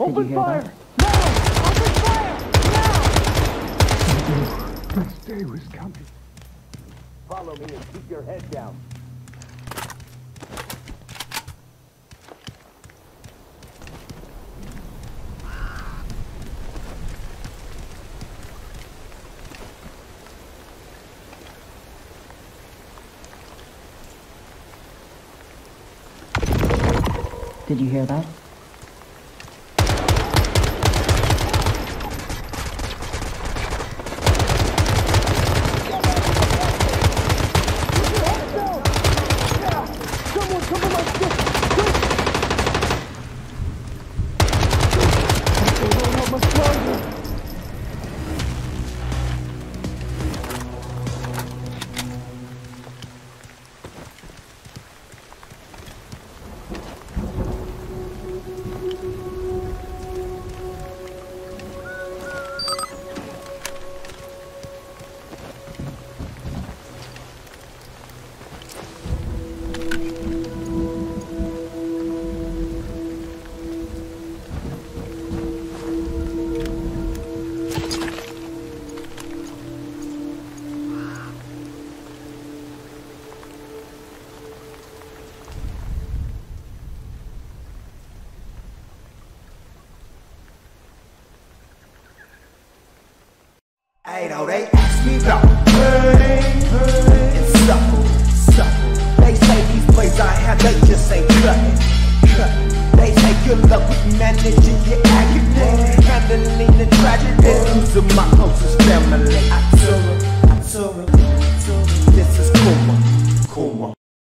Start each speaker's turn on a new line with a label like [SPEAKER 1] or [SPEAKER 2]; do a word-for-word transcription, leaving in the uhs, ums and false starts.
[SPEAKER 1] Open fire!
[SPEAKER 2] That?
[SPEAKER 1] Now! Open fire! Now!
[SPEAKER 3] This day was coming.
[SPEAKER 4] Follow me and keep your head down.
[SPEAKER 2] Did you hear that?
[SPEAKER 1] Someone cover my stick! Quick! They don't have much longer.
[SPEAKER 5] Hey, no, they ask me about hurting, hurting, and suffering, suffering. They say these plays I have, they just say cutting, cutting. They say good luck with managing your agony, handling the tragedy, losing my closest family. I tell them.